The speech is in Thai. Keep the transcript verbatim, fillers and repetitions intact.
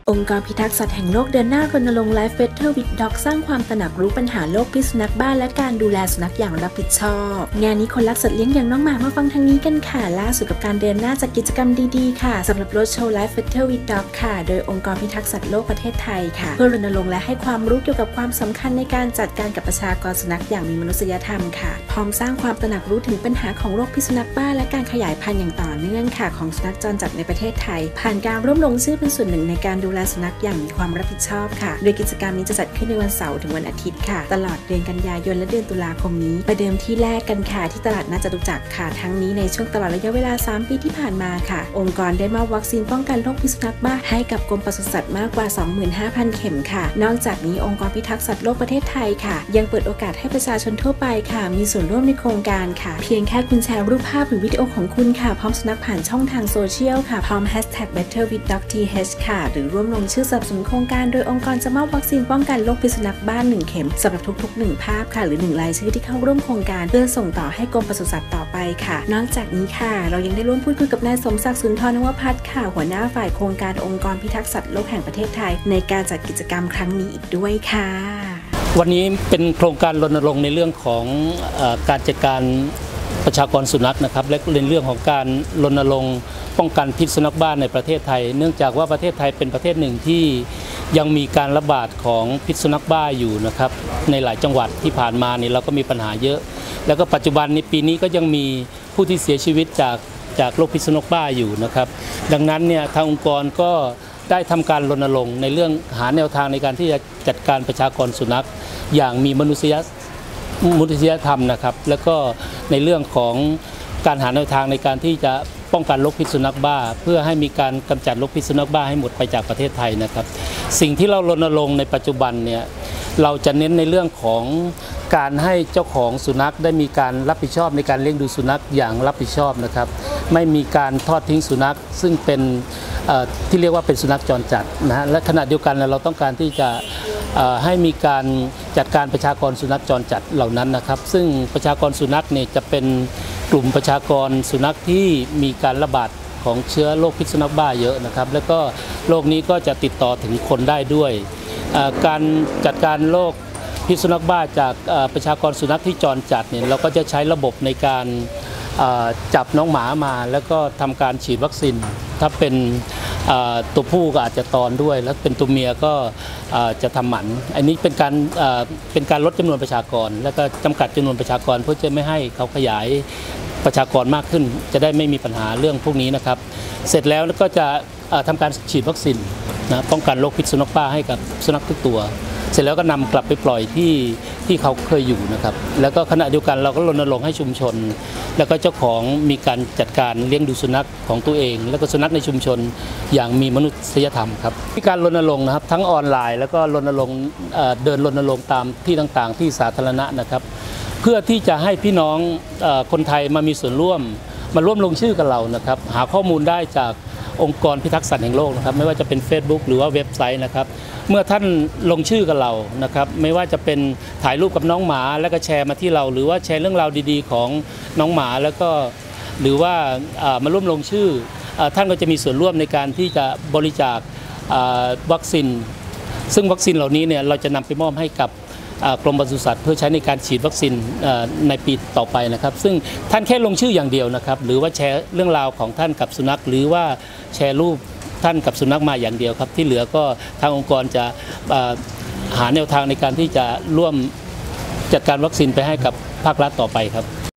องค์กรพิทักษ์สัตว์แห่งโลกเดินหน้ารณรงค์ Life Better with Dog สร้างความตระหนักรู้ปัญหาโรคพิษสุนัขบ้าและการดูแลสุนัขอย่างรับผิดชอบงานนี้คนรักสัตว์เลี้ยงอย่างน้องหมามาฟังทางนี้กันค่ะล่าสุดกับการเดินหน้าจัดกิจกรรมดีๆค่ะสำหรับรถโชว์ Life Better with Dog ค่ะโดยองค์กรพิทักษ์สัตว์โลกประเทศไทยค่ะเพื่อรณรงค์และให้ความรู้เกี่ยวกับความสำคัญในการจัดการกับประชากรสุนัขอย่างมีมนุษยธรรมค่ะพร้อมสร้างความตระหนักรู้ถึงปัญหาของโรคพิษสุนัขบ้าและการขยายพันธุ์อย่างต่อเนื่องค่ะของสุนัขจรจัดในประเทศไทยผ่านการร่วมลงชื่อเป็นส่วนหนึ่งในการดูแลสุนัขอย่างมีความรับผิดชอบค่ะโดยกิจกรรมนี้จะจัดขึ้นในวันเสาร์ถึงวันอาทิตย์ค่ะตลอดเดือนกันยายนและเดือนตุลาคมนี้ประเดิมที่แรกกันค่ะที่ตลาดนัดจตุจักรค่ะทั้งนี้ในช่วงตลอดระยะเวลาสามปีที่ผ่านมาค่ะองค์กรได้มอบวัคซีนป้องกันโรคพิษสุนัขบ้าให้กับกรมปศุสัตว์มากกว่า สองหมื่นห้าพัน เข็มค่ะนอกจากนี้องค์กรพิทักษ์สัตว์โลกประเทศไทยค่ะยังเปิดโอกาสให้ประชาชนทั่วไปค่ะมีส่วนร่วมในโครงการค่ะเพียงแค่คุณแชร์รูปภาพหรือวิดีโอของคุณค่ะพร้อมสุนัขผ่านช่องทางโซเชียลค่ะพร้อม แฮชแท็ก เบตเตอร์ วิธ ด็อก ที เอช ค่ะหรือร่วมลงชื่อสนับสนุนโครงการโดยองค์กรจะมอบวัคซีนป้องกันโรคพิษสุนัขบ้าหนึ่งเข็มสำหรับทุกๆหนึ่งภาพค่ะหรือหนึ่งรายชื่อที่เข้าร่วมโครงการเพื่อส่งต่อให้กรมปศุสัตว์ต่อไปค่ะนอกจากนี้ค่ะเรายังได้ร่วมพูดคุยกับนายสมศักดิ์สุนทรนวพัฒน์ค่ะหัวหน้าฝ่ายโครงการองค์กรพิทักษ์สัตว์โลกแห่งประเทศไทยในการจัดกิจกรรมครั้งนี้อีกด้วยค่ะวันนี้เป็นโครงการรณรงค์ในเรื่องของเอ่อการจัดการประชากรสุนัขนะครับและในเรื่องของการรณรงค์ป้องกันพิษสุนัขบ้าในประเทศไทยเนื่องจากว่าประเทศไทยเป็นประเทศหนึ่งที่ยังมีการระบาดของพิษสุนัขบ้าอยู่นะครับในหลายจังหวัดที่ผ่านมานี่เราก็มีปัญหาเยอะแล้วก็ปัจจุบันในปีนี้ก็ยังมีผู้ที่เสียชีวิตจากจากโรคพิษสุนัขบ้าอยู่นะครับดังนั้นเนี่ยทางองค์กรก็ได้ทำการรณรงค์ในเรื่องหาแนวทางในการที่จะจัดการประชากรสุนัขอย่างมีมนุษยมนุษยธรรมนะครับแล้วก็ในเรื่องของการหาแนวทางในการที่จะป้องกันโรคพิษสุนัขบ้าเพื่อให้มีการกำจัดโรคพิษสุนัขบ้าให้หมดไปจากประเทศไทยนะครับสิ่งที่เรารณรงค์ในปัจจุบันเนี่ยเราจะเน้นในเรื่องของการให้เจ้าของสุนัขได้มีการรับผิดชอบในการเลี้ยงดูสุนัขอย่างรับผิดชอบนะครับไม่มีการทอดทิ้งสุนัขซึ่งเป็นที่เรียกว่าเป็นสุนัขจรจัดนะฮะและขณะเดียวกันเราต้องการที่จะให้มีการจัดการประชากรสุนัขจรจัดเหล่านั้นนะครับซึ่งประชากรสุนัขเนี่ยจะเป็นกลุ่มประชากรสุนัขที่มีการระบาดของเชื้อโรคพิษสุนัขบ้าเยอะนะครับแล้วก็โรคนี้ก็จะติดต่อถึงคนได้ด้วยการจัดการโรคพิษสุนัขบ้าจากประชากรสุนัขที่จรจัดเนี่ยเราก็จะใช้ระบบในการจับน้องหมามาแล้วก็ทำการฉีดวัคซีนถ้าเป็นตัวผู้ก็อาจจะตอนด้วยแล้วเป็นตัวเมียก็จะทำหมันอันนี้เป็นการเป็นการลดจำนวนประชากรแล้วก็จำกัดจำนวนประชากรเพื่อจะไม่ให้เขาขยายประชากรมากขึ้นจะได้ไม่มีปัญหาเรื่องพวกนี้นะครับเสร็จแล้วก็จะทำการฉีดวัคซีนนะป้องกันโรคพิษสุนัขบ้าให้กับสุนัขทุกตัวเสร็จแล้วก็นำกลับไปปล่อยที่ที่เขาเคยอยู่นะครับแล้วก็ขณะเดียวกันเราก็รณรงค์ให้ชุมชนแล้วก็เจ้าของมีการจัดการเลี้ยงดูสุนัขของตัวเองแล้วก็สุนัขในชุมชนอย่างมีมนุษยธรรมครับมีการรณรงค์นะครับทั้งออนไลน์แล้วก็รณรงค์เดินรณรงค์ตามที่ต่างๆที่สาธารณะนะครับเพื่อที่จะให้พี่น้องคนไทยมามีส่วนร่วมมาร่วมลงชื่อกับเรานะครับหาข้อมูลได้จากองค์กรพิทักษ์สัตว์แห่งโลกนะครับไม่ว่าจะเป็น เฟซบุ๊ก หรือว่าเว็บไซต์นะครับเมื่อท่านลงชื่อกับเรานะครับไม่ว่าจะเป็นถ่ายรูปกับน้องหมาแล้วก็แชร์มาที่เราหรือว่าแชร์เรื่องราวดีๆของน้องหมาแล้วก็หรือว่ามาร่วมลงชื่อท่านก็จะมีส่วนร่วมในการที่จะบริจาควัคซีนซึ่งวัคซีนเหล่านี้เนี่ยเราจะนำไปมอบให้กับกรมปศุสัตว์เพื่อใช้ในการฉีดวัคซีนในปีต่อไปนะครับซึ่งท่านแค่ลงชื่ออย่างเดียวนะครับหรือว่าแชร์เรื่องราวของท่านกับสุนัขหรือว่าแชร์รูปท่านกับสุนัขมาอย่างเดียวครับที่เหลือก็ทางองค์กรจะหาแนวทางในการที่จะร่วมจัดการวัคซีนไปให้กับภาครัฐต่อไปครับ